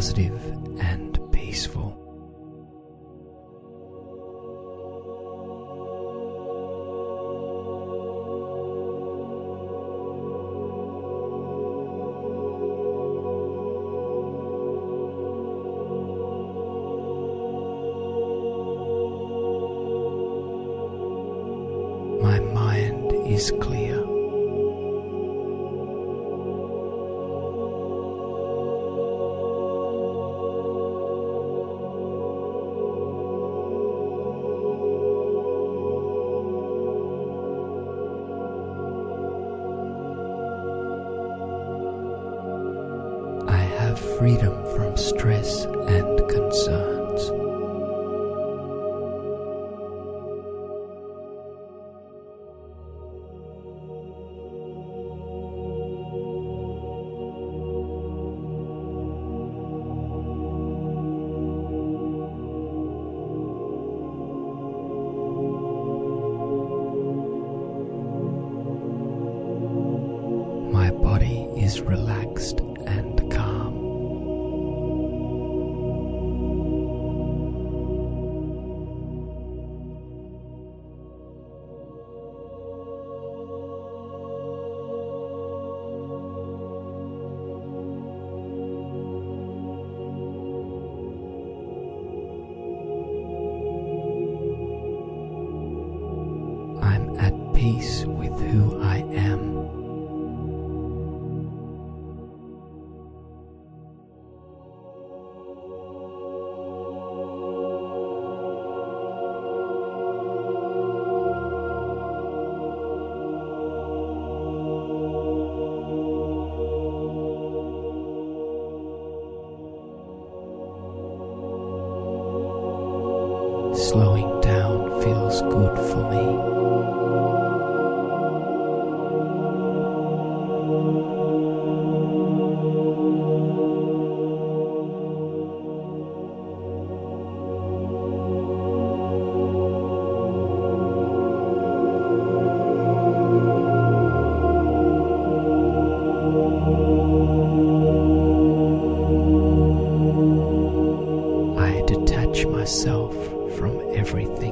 positive and peaceful. My mind is clear. I have freedom from stress and concerns. My body is relaxed and calm. I'm at peace with who I am. Slowing down feels good for me. I detach myself from everything.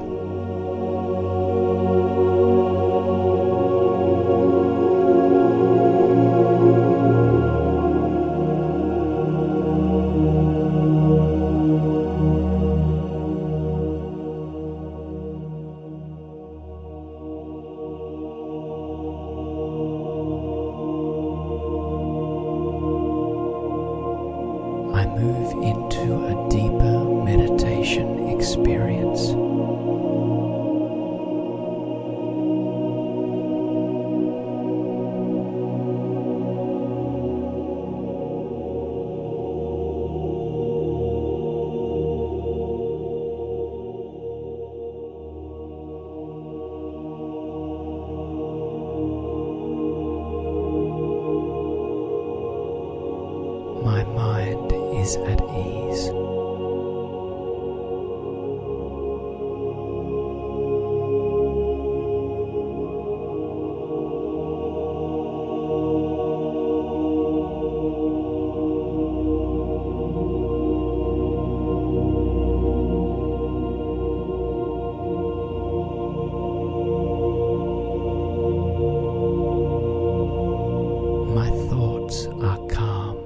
I move into a deeper meditation experience. My mind is at ease. My thoughts are calm.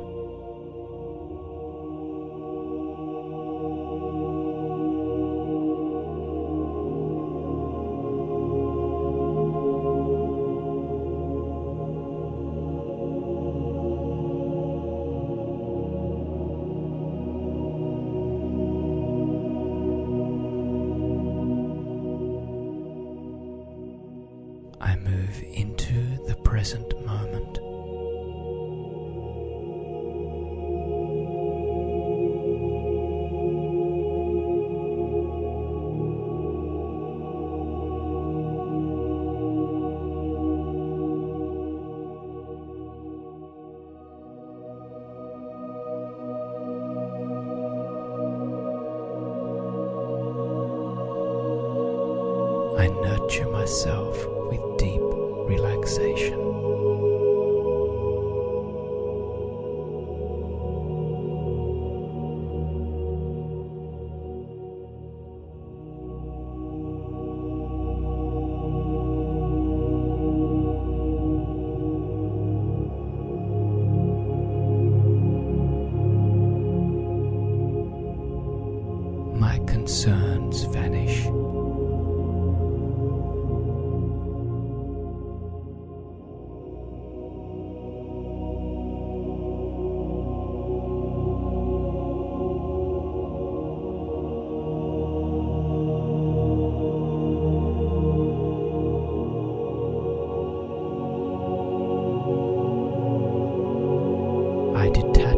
I move into the present moment. I nurture myself with deep relaxation.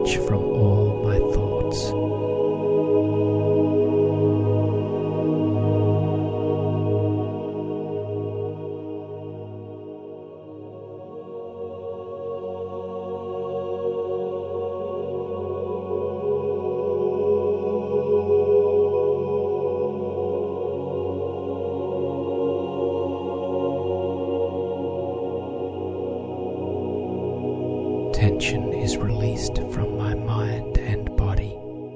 detach from all my thoughts. Tension is released from my mind and body.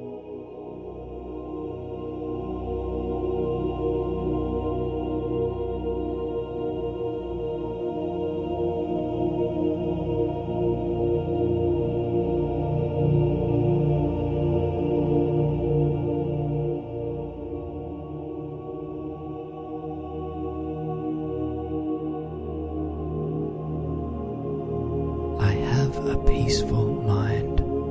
I have a peaceful mind.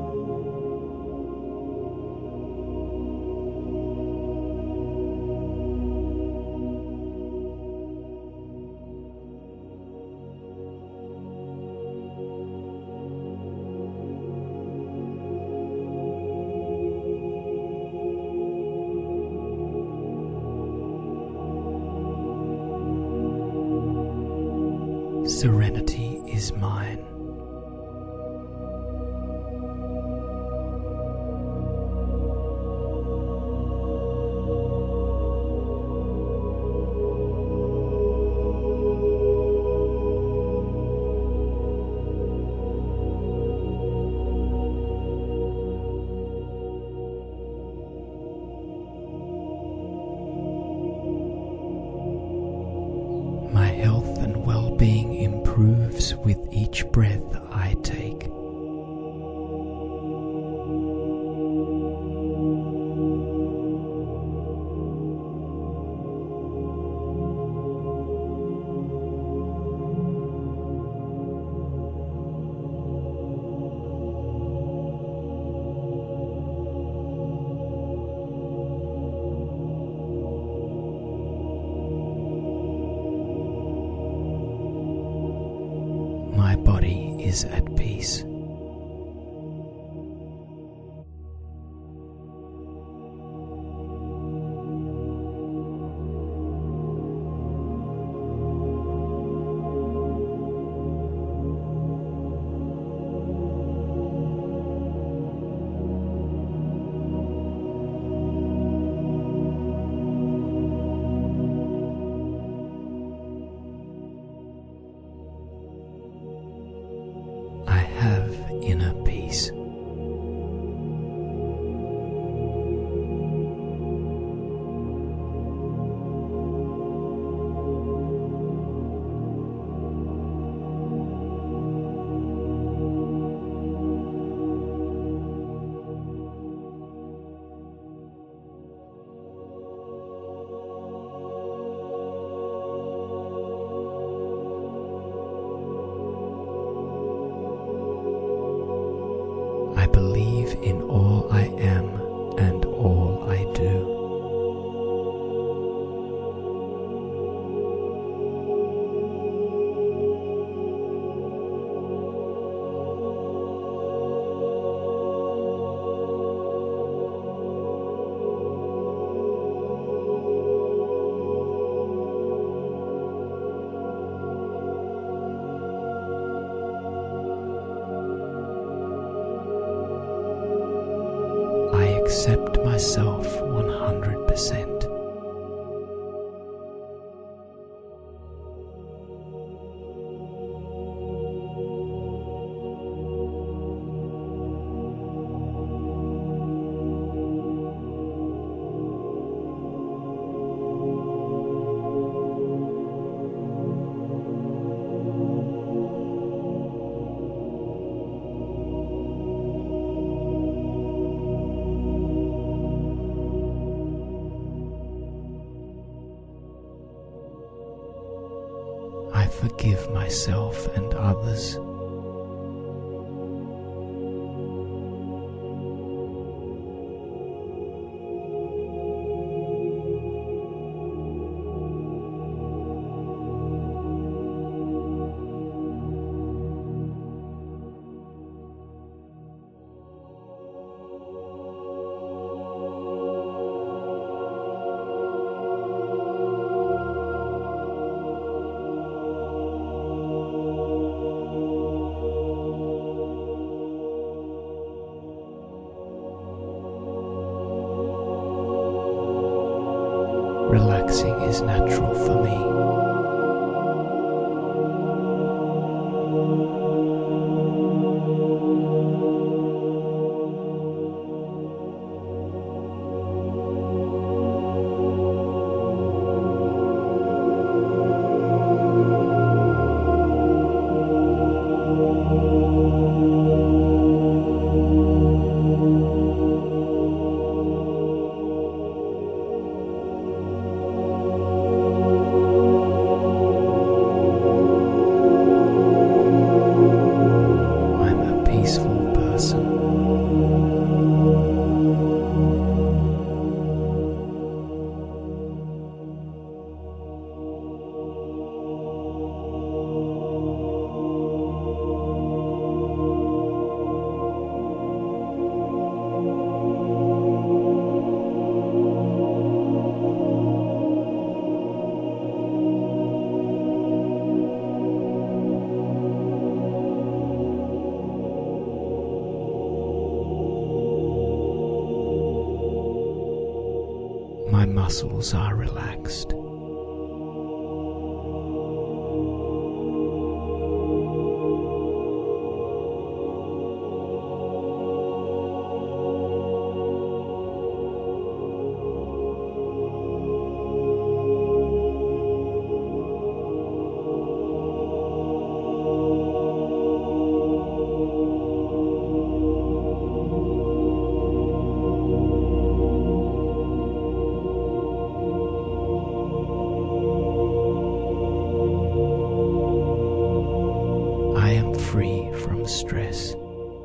Serenity is mine. My health and well-being improves with each breath I take. My body is at peace. I have inner peace. I believe in all I am and all I do. I accept myself 100%. I forgive myself and others. Relaxing is natural for me. My muscles are relaxed. Free from stress.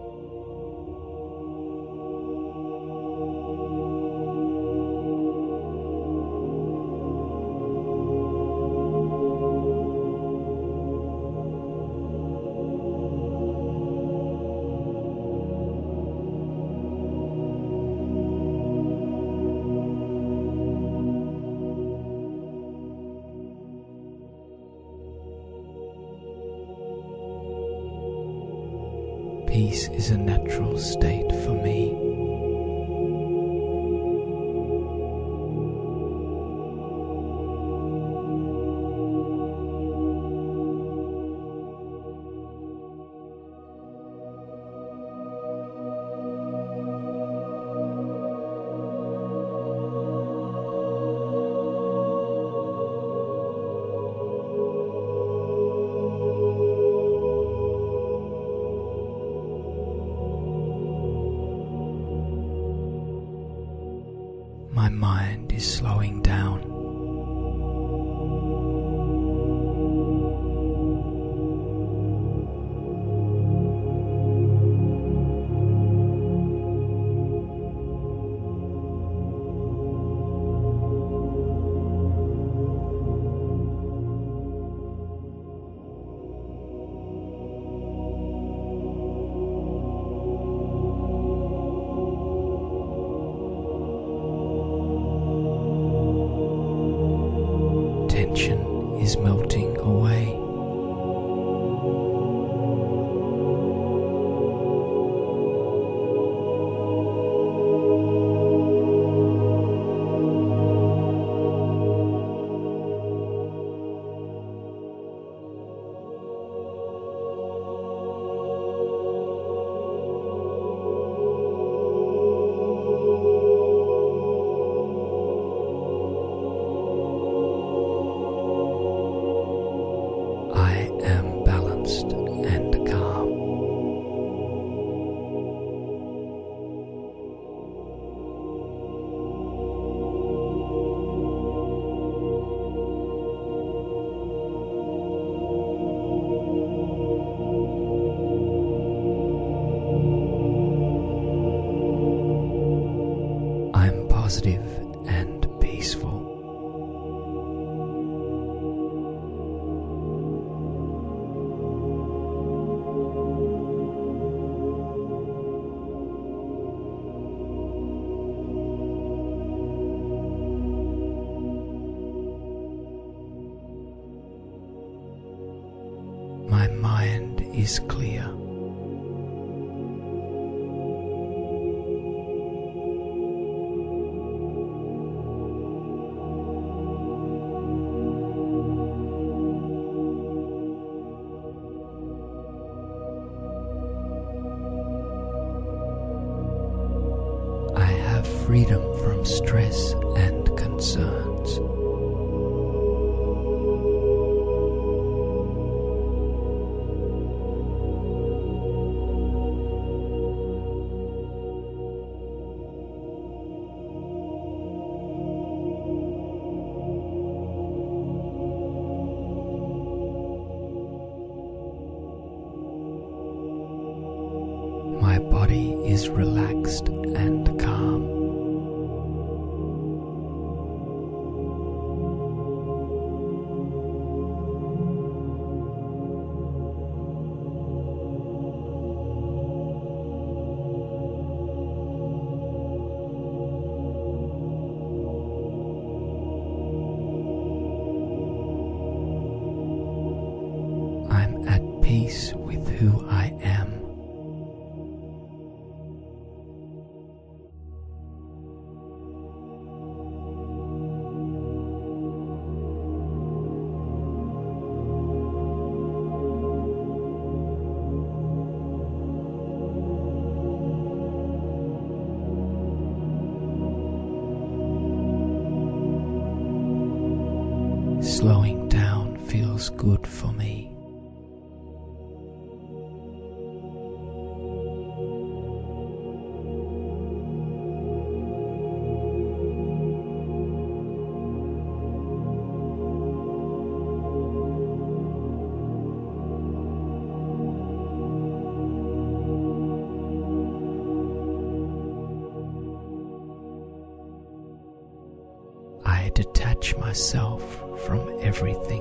Peace is a natural state for me. My mind is slowing down. Tension is melting away. Positive and peaceful. My mind is clear. freedom from stress and concerns. My body is relaxed and calm. I'm at peace with who I am. Slowing down feels good for me. I detach myself from everything.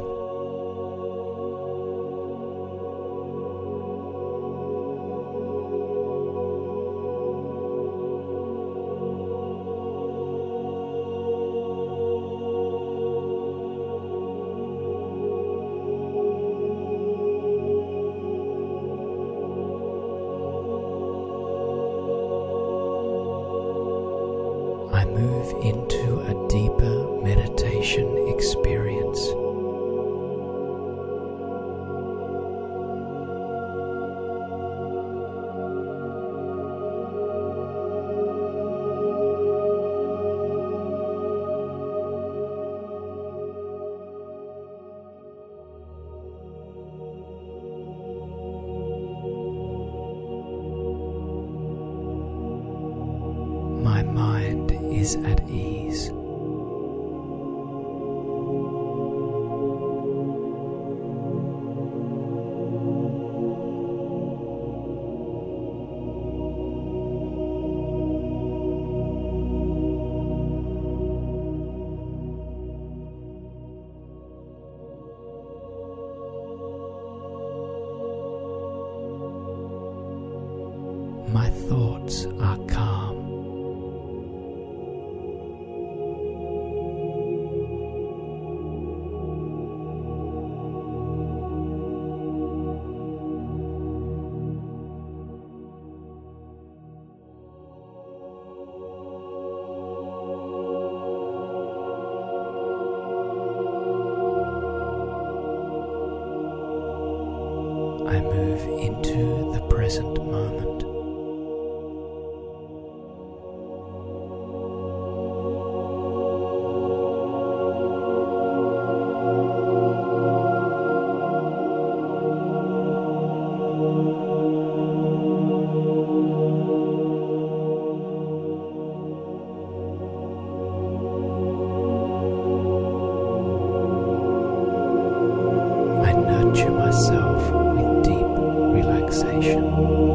I move into a deeper meditation experience. My mind is at ease. My thoughts are calm. I move into the present moment. I nurture myself with deep relaxation.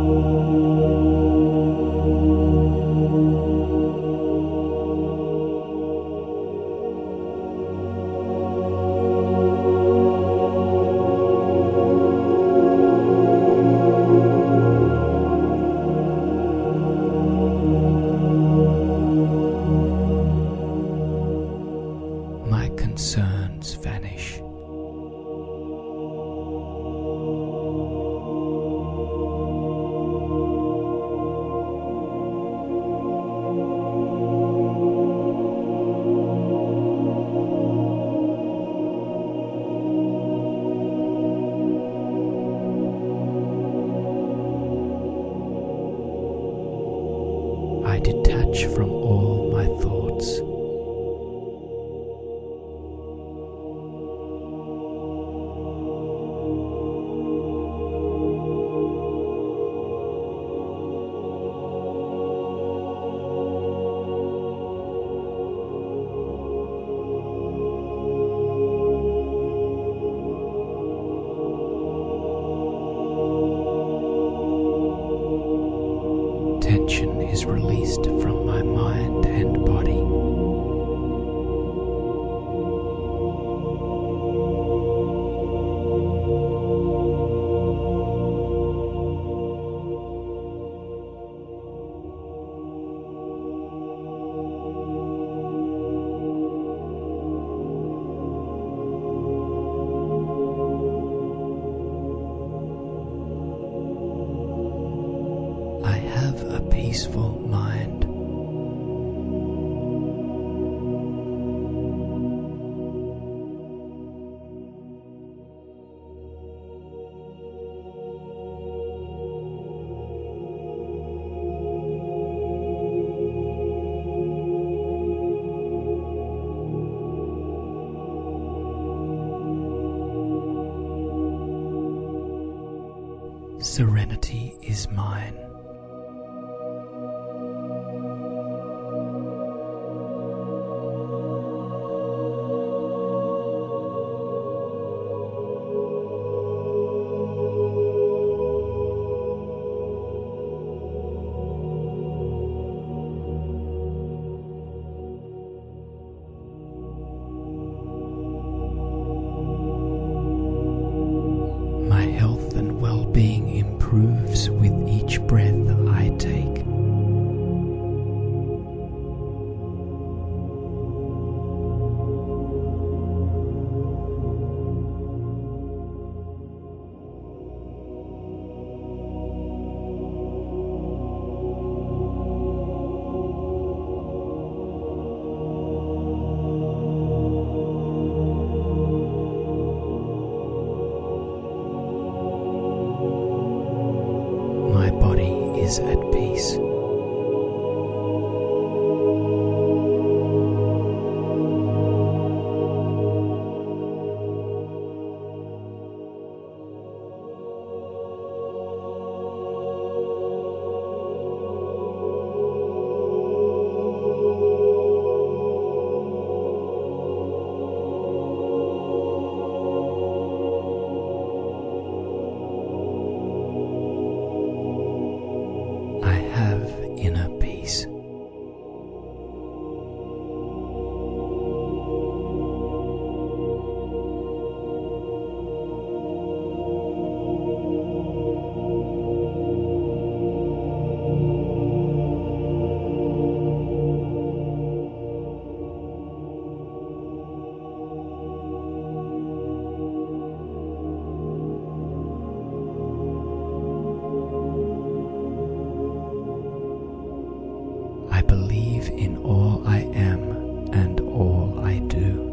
My concerns vanish. I detach from all tension is released from my mind and body. I have a peaceful mind. Serenity is mine. My health and well-being improves with each breath I take. My body is at peace. I have inner peace. I believe in all I am and all I do.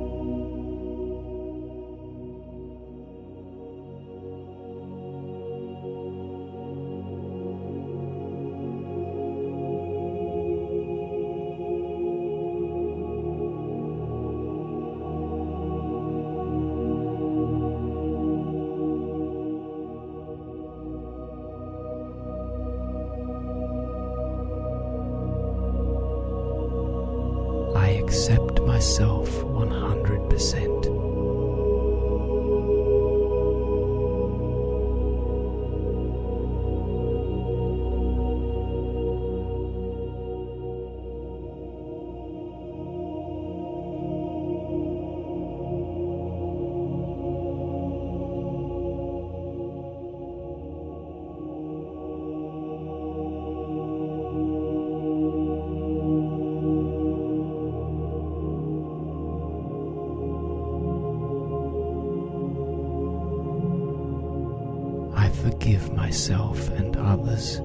I accept myself 100%. I forgive myself and others.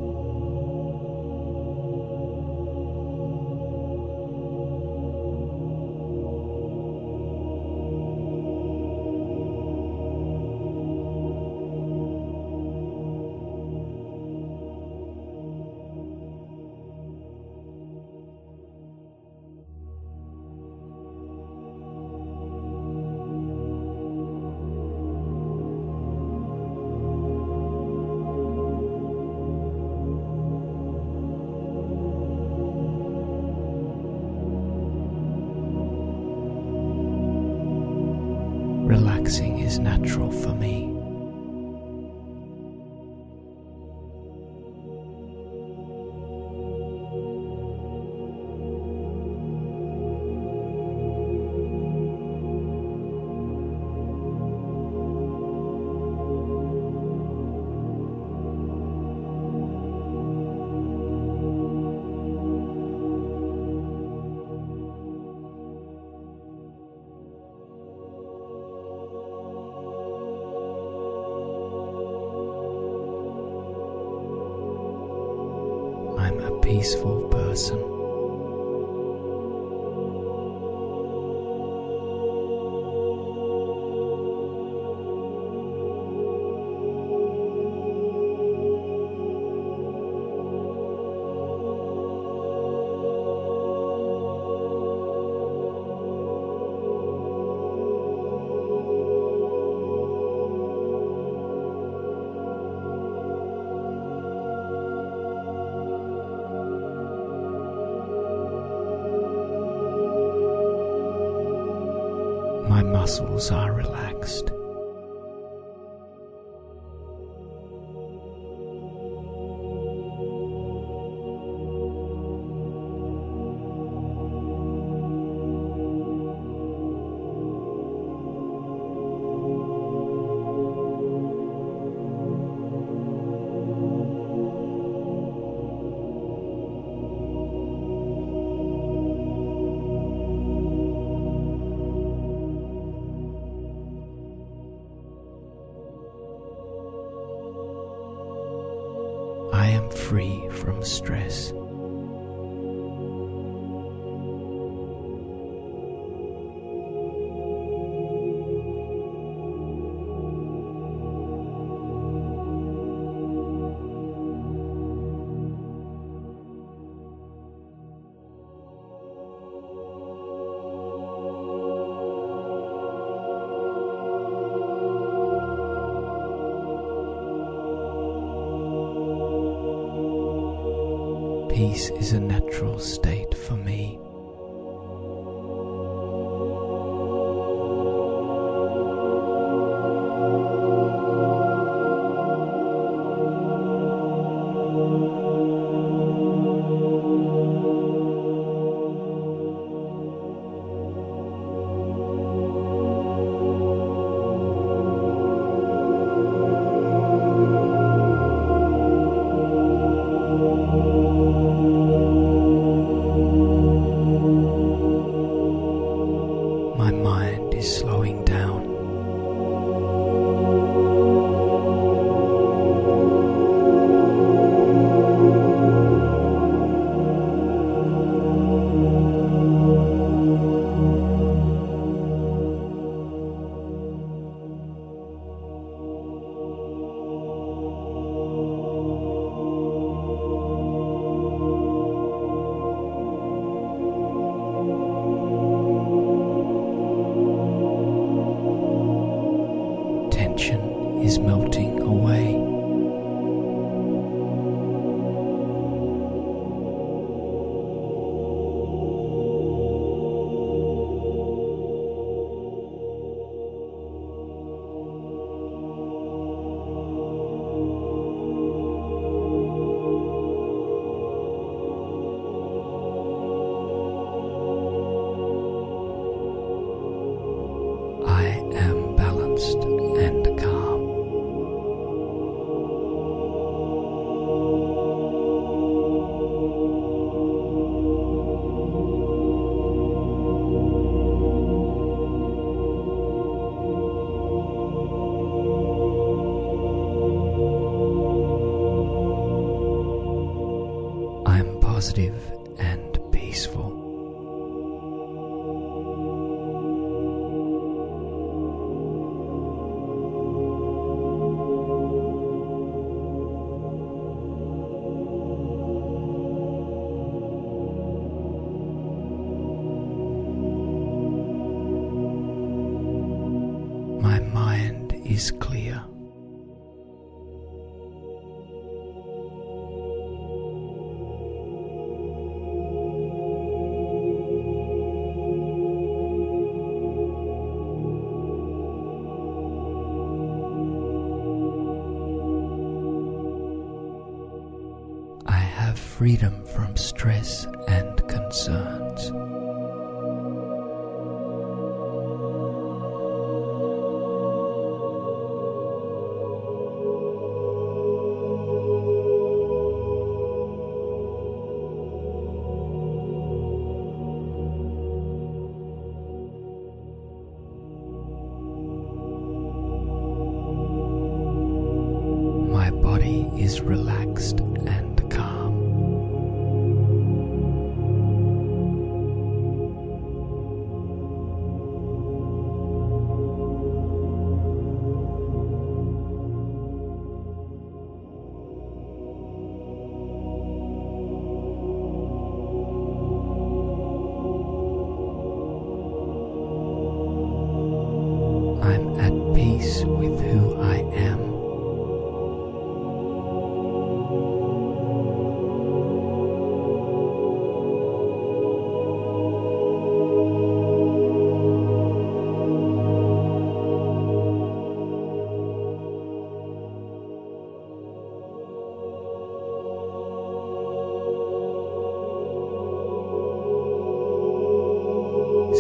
Relaxing is natural for me. am a peaceful person. My muscles are relaxed. I am free from stress. Peace is a natural state for me. My mind is slowing down. Tension is melting away. I am balanced and calm. I am positive and peaceful. My mind is clear. I have freedom from stress and concerns. My body is relaxed and calm.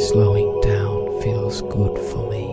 Slowing down feels good for me.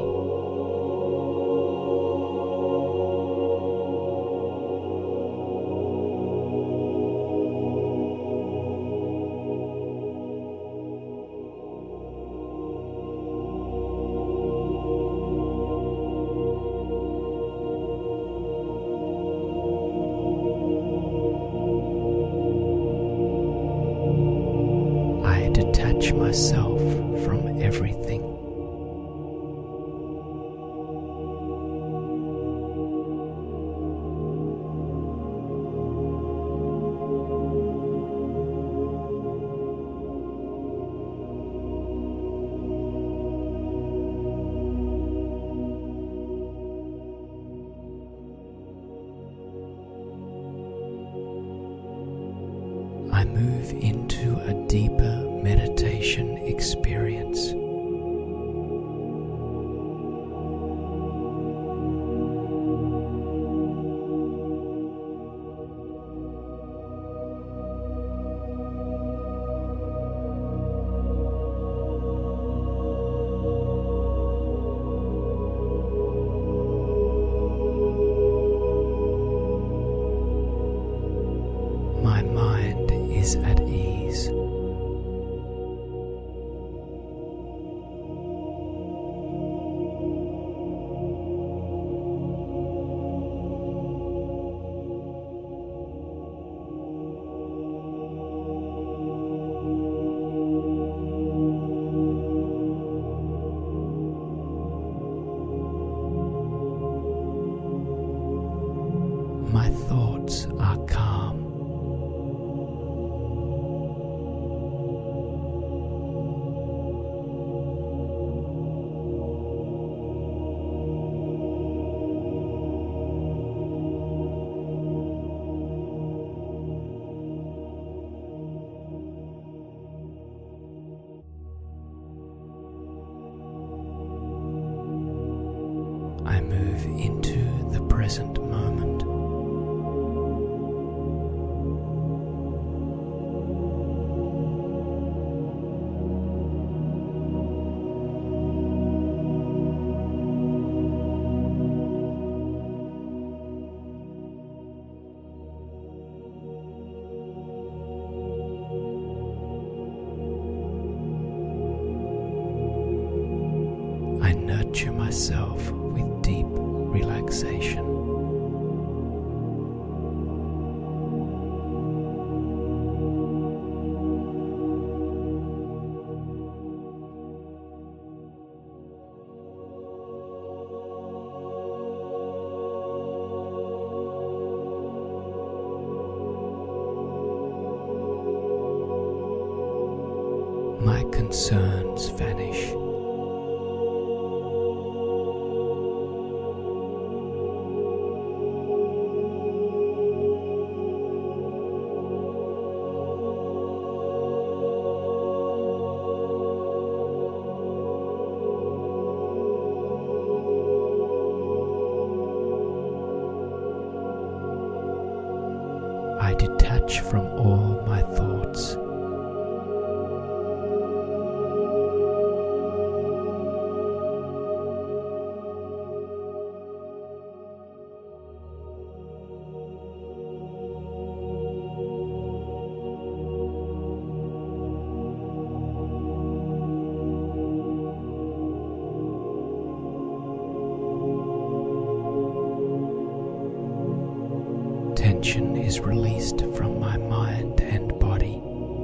I detach myself from everything. I move into a deeper meditation experience. My mind is at ease. My thoughts are calm. I move into the present moment. I nurture myself with deep relaxation. My concerns vanish. I detach from all my thoughts. Tension is released from my mind and body.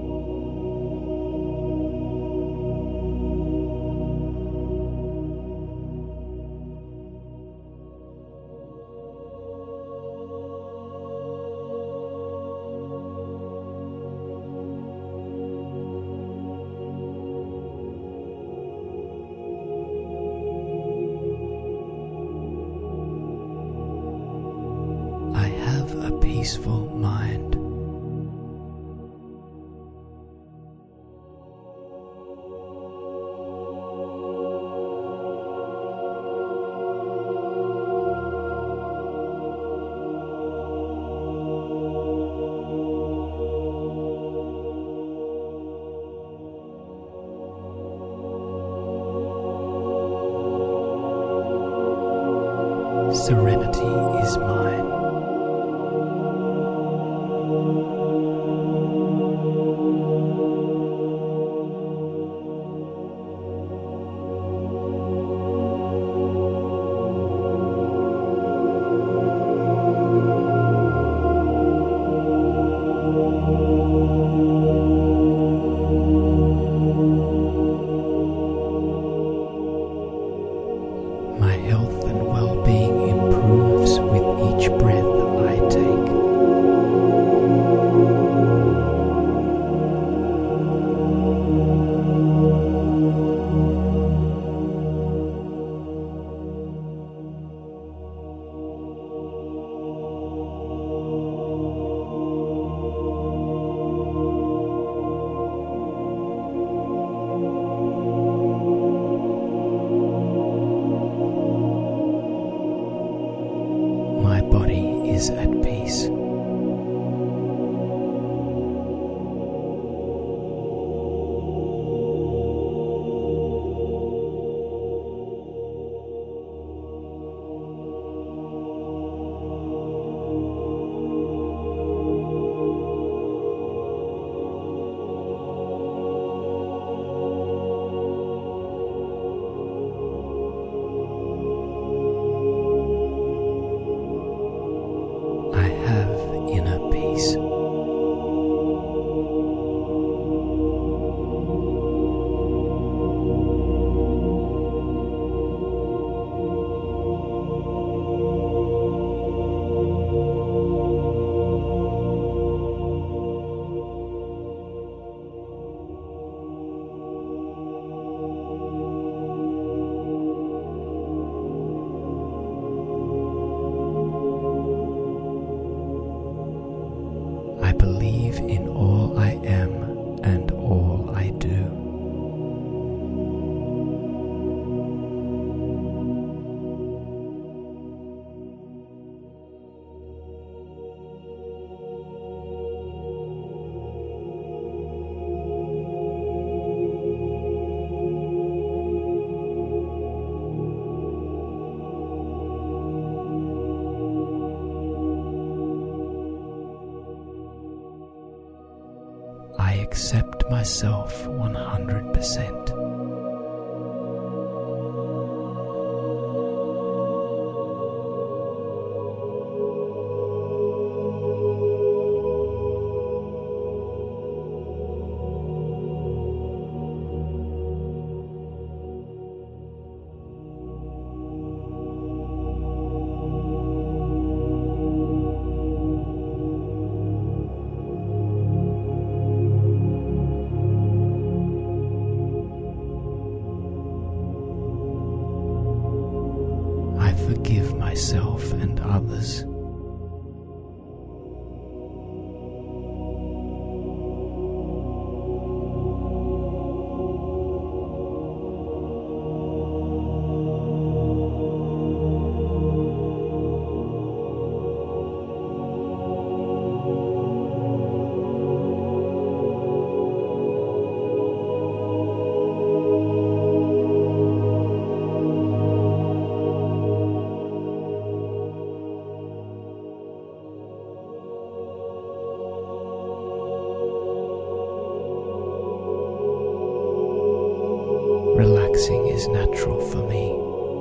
I have a peaceful mind. My health and well-being improves with each breath I take. My body is at peace. I have inner peace. I believe in all I am and all I do. I accept myself 100%. I forgive myself and others. Relaxing is natural for me.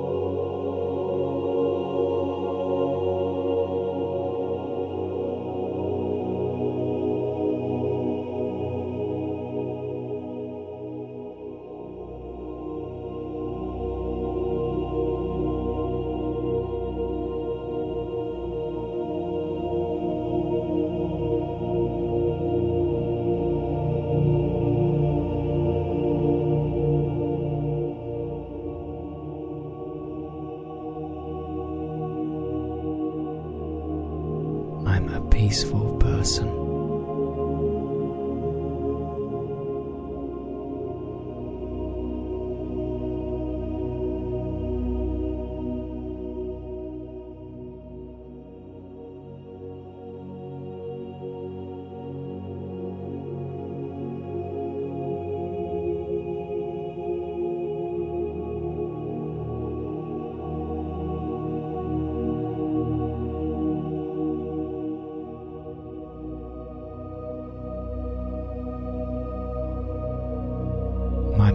I'm a peaceful person.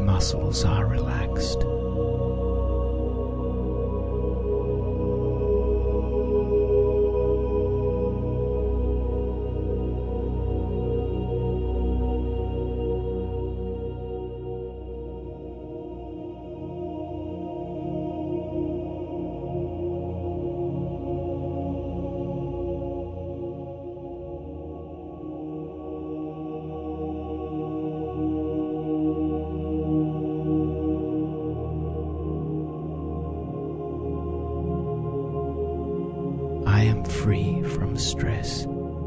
muscles are relaxed. I am free from stress.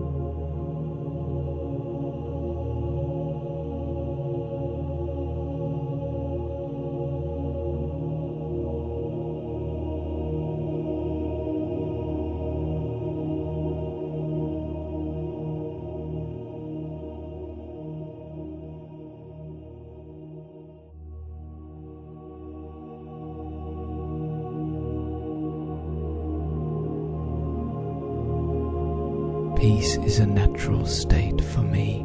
Peace is a natural state for me.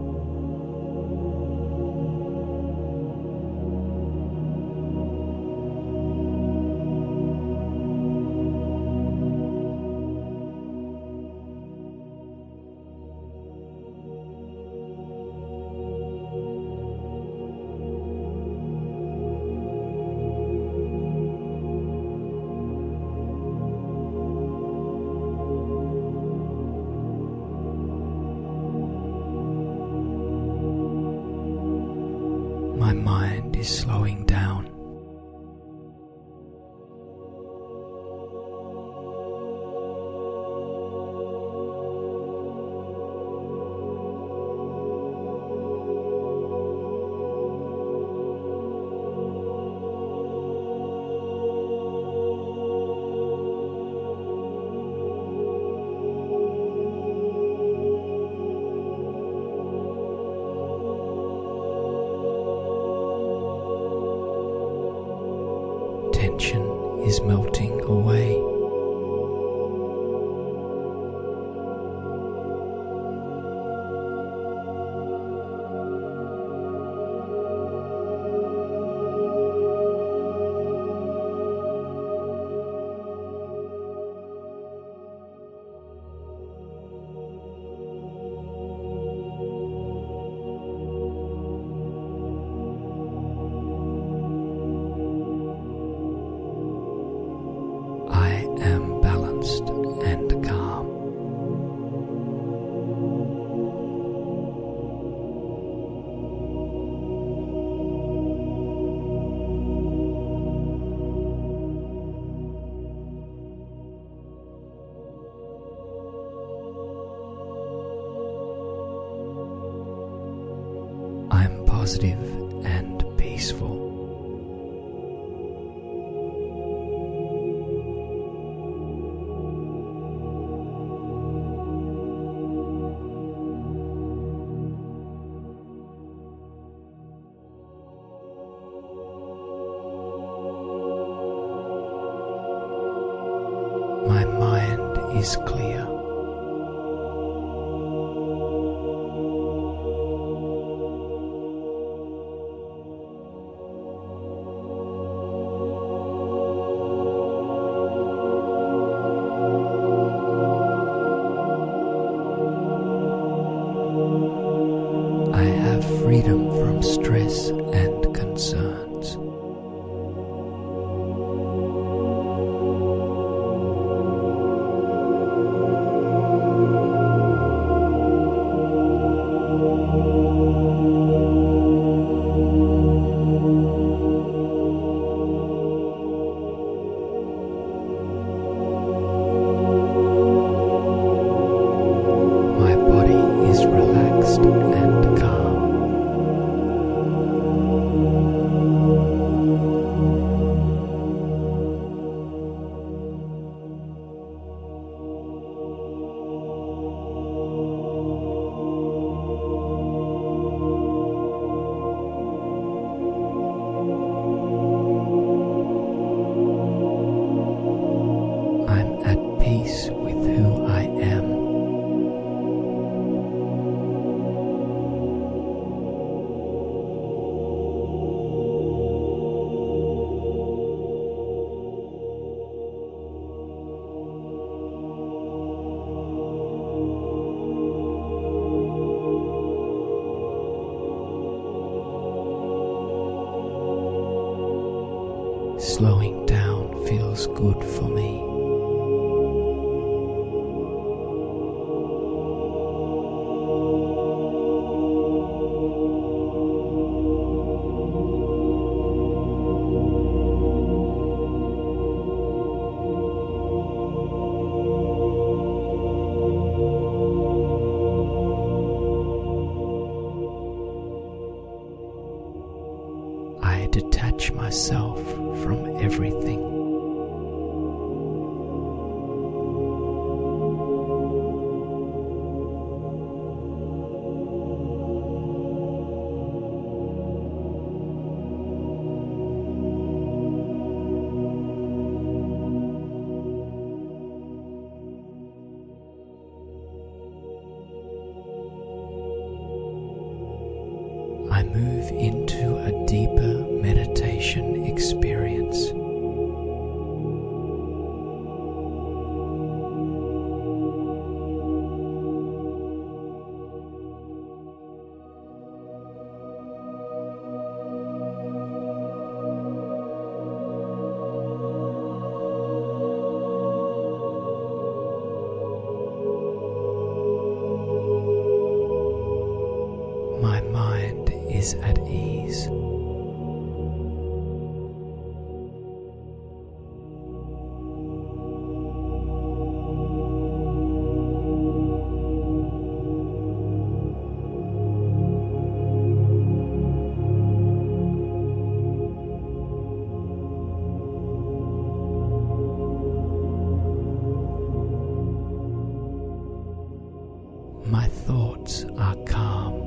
My mind is slowing down. Tension is melting away. I am balanced and calm. I am positive and peaceful. My mind is clear. I have freedom from stress and concerns. My body is relaxed and calm. slowing down feels good for me. I detach myself from everything. I move into a deeper meditation experience. My mind is at ease. My thoughts are calm.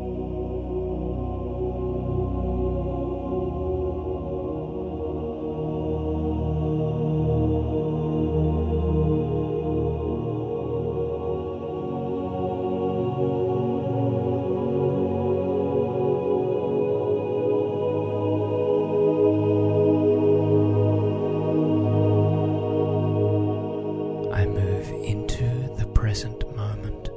I move into the present moment.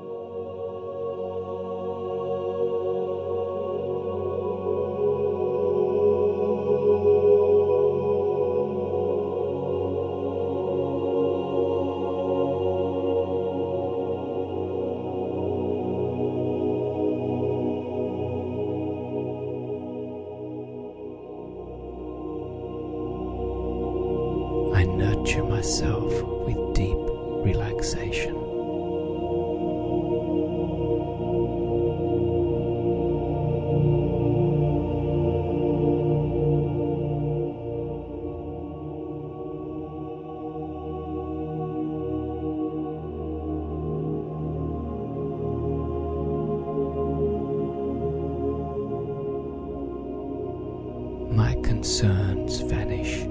I nurture myself with deep relaxation. My concerns vanish.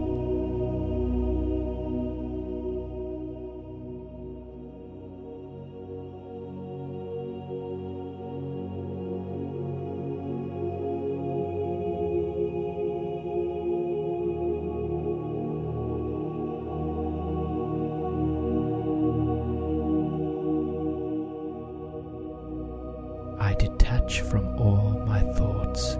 I detach from all my thoughts.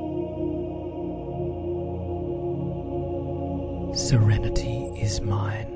Serenity is mine.